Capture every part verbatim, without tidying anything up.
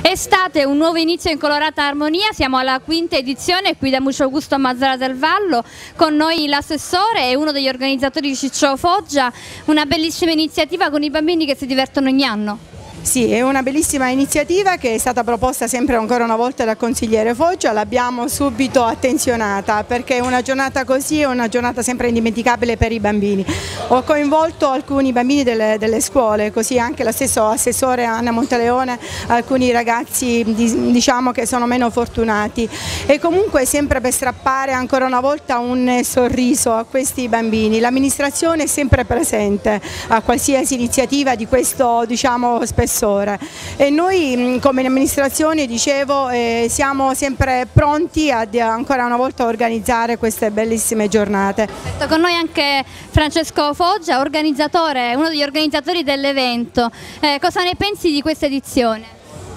Estate, un nuovo inizio in colorata armonia, siamo alla quinta edizione qui da Museo Augusto a Mazara del Vallo, con noi l'assessore e uno degli organizzatori di Ciccio Foggia, una bellissima iniziativa con i bambini che si divertono ogni anno. Sì, è una bellissima iniziativa che è stata proposta sempre ancora una volta dal consigliere Foggia, l'abbiamo subito attenzionata perché una giornata così è una giornata sempre indimenticabile per i bambini. Ho coinvolto alcuni bambini delle, delle scuole, così anche lo stesso assessore Anna Monteleone, alcuni ragazzi diciamo che sono meno fortunati, e comunque sempre per strappare ancora una volta un sorriso a questi bambini. L'amministrazione è sempre presente a qualsiasi iniziativa di questo diciamo spessore. E noi come amministrazione, dicevo, eh, siamo sempre pronti a, ancora una volta a organizzare queste bellissime giornate. Con noi anche Francesco Foggia, organizzatore, uno degli organizzatori dell'evento. Eh, cosa ne pensi di questa edizione?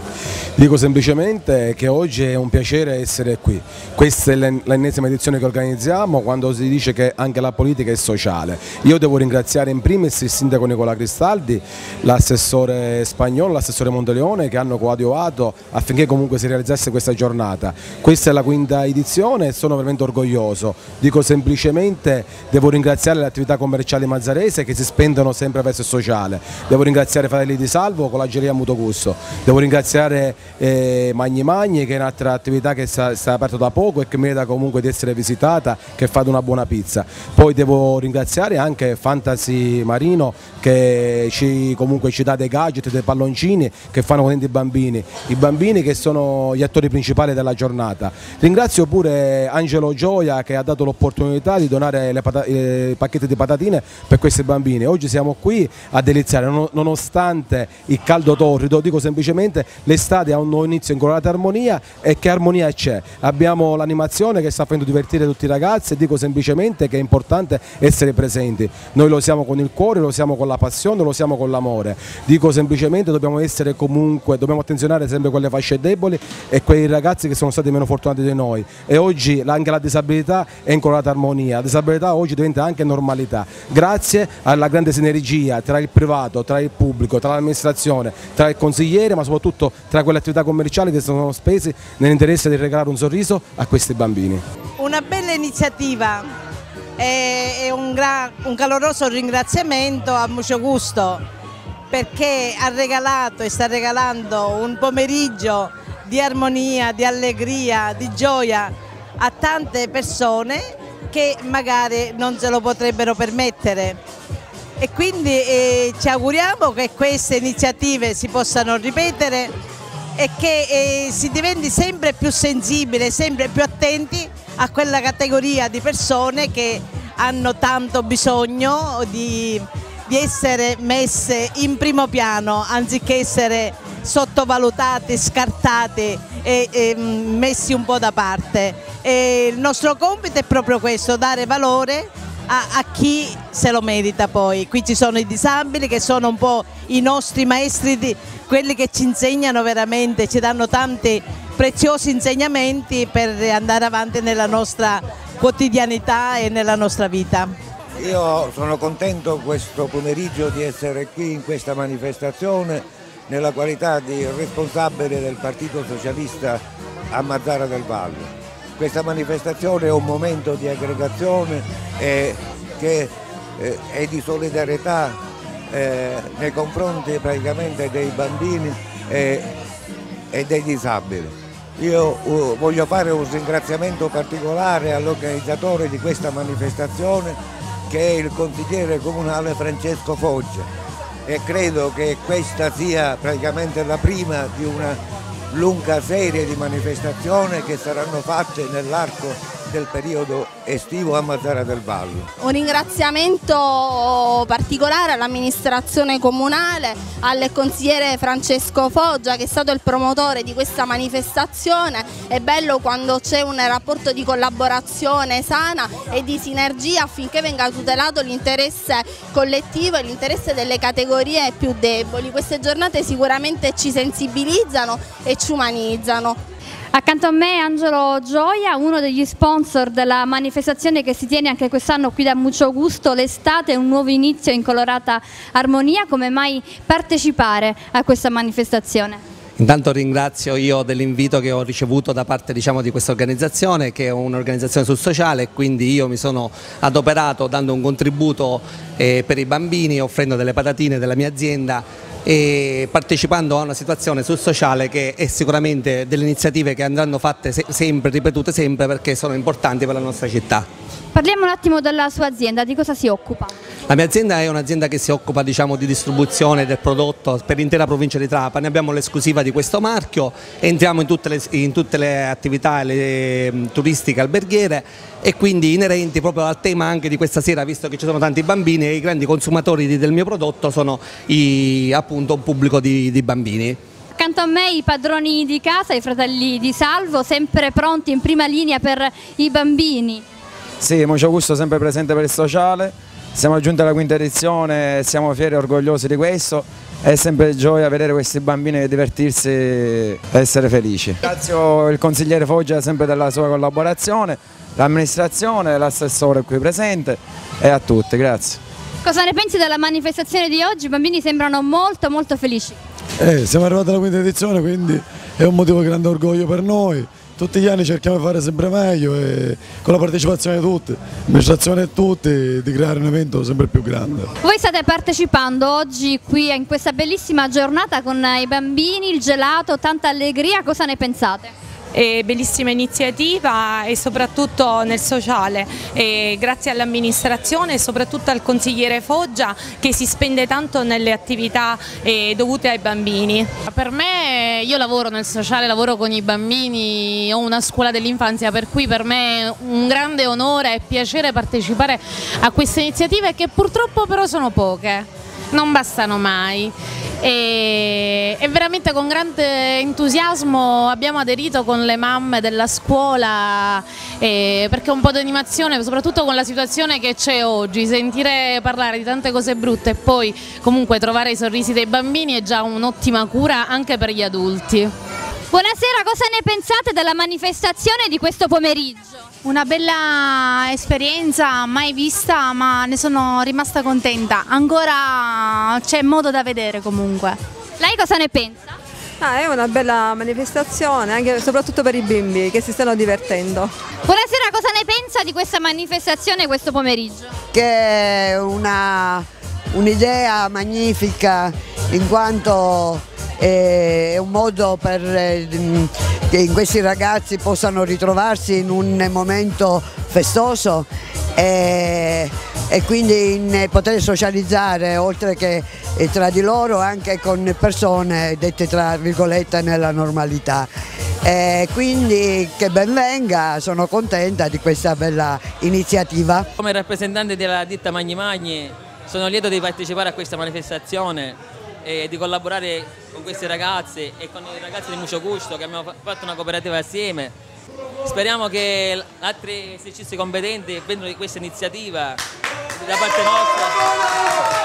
Dico semplicemente che oggi è un piacere essere qui. Questa è l'ennesima edizione che organizziamo, quando si dice che anche la politica è sociale. Io devo ringraziare in primis il sindaco Nicola Cristaldi, l'assessore Spagnolo, l'assessore Monteleone, che hanno coadiuvato affinché comunque si realizzasse questa giornata. Questa è la quinta edizione e sono veramente orgoglioso. Dico semplicemente, devo ringraziare le attività commerciali mazzarese che si spendono sempre verso il sociale. Devo ringraziare Fratelli di Salvo con la Geria Mutuo Gusto. Devo ringraziare Eh, Magni Magni, che è un'altra attività che sta, sta aperta da poco e che merita comunque di essere visitata, che fa una buona pizza. Poi devo ringraziare anche Fantasy Marino, che ci, comunque ci dà dei gadget, dei palloncini che fanno contenti i bambini, i bambini che sono gli attori principali della giornata. Ringrazio pure Angelo Gioia, che ha dato l'opportunità di donare le pata i pacchetti di patatine per questi bambini. Oggi siamo qui a deliziare, non, nonostante il caldo torrido. Dico semplicemente, l'estate ha un nuovo inizio in colorata armonia, e che armonia c'è. Abbiamo l'animazione che sta facendo divertire tutti i ragazzi, e dico semplicemente che è importante essere presenti. Noi lo siamo con il cuore, lo siamo con la passione, lo siamo con l'amore. Dico semplicemente dobbiamo essere comunque, dobbiamo attenzionare sempre quelle fasce deboli e quei ragazzi che sono stati meno fortunati di noi. E oggi anche la disabilità è in colorata armonia, la disabilità oggi diventa anche normalità, grazie alla grande sinergia tra il privato, tra il pubblico, tra l'amministrazione, tra il consigliere, ma soprattutto tra quelle attività commerciali che sono spesi nell'interesse di regalare un sorriso a questi bambini. Una bella iniziativa e un, un caloroso ringraziamento a Museo Augusto, perché ha regalato e sta regalando un pomeriggio di armonia, di allegria, di gioia a tante persone che magari non se lo potrebbero permettere. E quindi eh, ci auguriamo che queste iniziative si possano ripetere e che eh, si diventi sempre più sensibile, sempre più attenti a quella categoria di persone che hanno tanto bisogno di, di essere messe in primo piano, anziché essere sottovalutati, scartati e, e messi un po' da parte. E il nostro compito è proprio questo, dare valore A, a chi se lo merita. Poi qui ci sono i disabili, che sono un po' i nostri maestri, di, quelli che ci insegnano veramente, ci danno tanti preziosi insegnamenti per andare avanti nella nostra quotidianità e nella nostra vita. Io sono contento questo pomeriggio di essere qui in questa manifestazione nella qualità di responsabile del Partito Socialista a Mazara del Vallo. Questa manifestazione è un momento di aggregazione e che eh, è di solidarietà eh, nei confronti praticamente dei bambini e, e dei disabili. Io uh, voglio fare un ringraziamento particolare all'organizzatore di questa manifestazione, che è il consigliere comunale Francesco Foggia, e credo che questa sia praticamente la prima di una lunga serie di manifestazioni che saranno fatte nell'arco del periodo estivo a Mazara del Vallo. Un ringraziamento particolare all'amministrazione comunale, al consigliere Francesco Foggia, che è stato il promotore di questa manifestazione. È bello quando c'è un rapporto di collaborazione sana e di sinergia affinché venga tutelato l'interesse collettivo e l'interesse delle categorie più deboli. Queste giornate sicuramente ci sensibilizzano e ci umanizzano. Accanto a me Angelo Gioia, uno degli sponsor della manifestazione che si tiene anche quest'anno qui da Museo Augusto, l'estate è un nuovo inizio in colorata armonia. Come mai partecipare a questa manifestazione? Intanto ringrazio io dell'invito che ho ricevuto da parte, diciamo, di questa organizzazione, che è un'organizzazione sul sociale, e quindi io mi sono adoperato dando un contributo eh, per i bambini, offrendo delle patatine della mia azienda e partecipando a una situazione sul sociale che è sicuramente delle iniziative che andranno fatte se sempre, ripetute sempre, perché sono importanti per la nostra città. Parliamo un attimo della sua azienda, di cosa si occupa? La mia azienda è un'azienda che si occupa, diciamo, di distribuzione del prodotto per l'intera provincia di Trapani. Abbiamo l'esclusiva di questo marchio, entriamo in tutte le, in tutte le attività le, um, turistiche alberghiere e quindi inerenti proprio al tema anche di questa sera, visto che ci sono tanti bambini e i grandi consumatori di, del mio prodotto sono i, appunto, un pubblico di, di bambini. Accanto a me i padroni di casa, i fratelli di Salvo, sempre pronti in prima linea per i bambini. Sì, Mucho Gusto sempre presente per il sociale, siamo giunti alla quinta edizione, siamo fieri e orgogliosi di questo, è sempre gioia vedere questi bambini divertirsi e essere felici. Ringrazio il consigliere Foggia sempre della sua collaborazione, l'amministrazione, l'assessore qui presente e a tutti, grazie. Cosa ne pensi della manifestazione di oggi? I bambini sembrano molto molto felici. Eh, siamo arrivati alla quinta edizione, quindi è un motivo di grande orgoglio per noi. Tutti gli anni cerchiamo di fare sempre meglio e con la partecipazione di tutti, l'amministrazione e tutti, di creare un evento sempre più grande. Voi state partecipando oggi qui in questa bellissima giornata con i bambini, il gelato, tanta allegria, cosa ne pensate? È bellissima iniziativa e soprattutto nel sociale, e grazie all'amministrazione e soprattutto al consigliere Foggia che si spende tanto nelle attività eh, dovute ai bambini. Per me, io lavoro nel sociale, lavoro con i bambini, ho una scuola dell'infanzia, per cui per me è un grande onore e piacere partecipare a queste iniziative che purtroppo però sono poche, non bastano mai. E, e veramente con grande entusiasmo abbiamo aderito con le mamme della scuola, eh, perché un po' di animazione, soprattutto con la situazione che c'è oggi, sentire parlare di tante cose brutte e poi comunque trovare i sorrisi dei bambini è già un'ottima cura anche per gli adulti. Buonasera, cosa ne pensate della manifestazione di questo pomeriggio? Una bella esperienza, mai vista, ma ne sono rimasta contenta. Ancora c'è modo da vedere comunque. Lei cosa ne pensa? Ah, è una bella manifestazione, anche soprattutto per i bimbi che si stanno divertendo. Buonasera, cosa ne pensa di questa manifestazione questo pomeriggio? Che è una, un'idea magnifica, in quanto è un modo per che questi ragazzi possano ritrovarsi in un momento festoso e, e quindi in poter socializzare oltre che tra di loro anche con persone dette tra virgolette nella normalità. E quindi che ben venga, sono contenta di questa bella iniziativa. Come rappresentante della ditta Magni Magni sono lieto di partecipare a questa manifestazione e di collaborare con queste ragazze e con i ragazzi di Mucho Gusto, che abbiamo fatto una cooperativa assieme. Speriamo che altri esercizi competenti vedano questa iniziativa da parte nostra.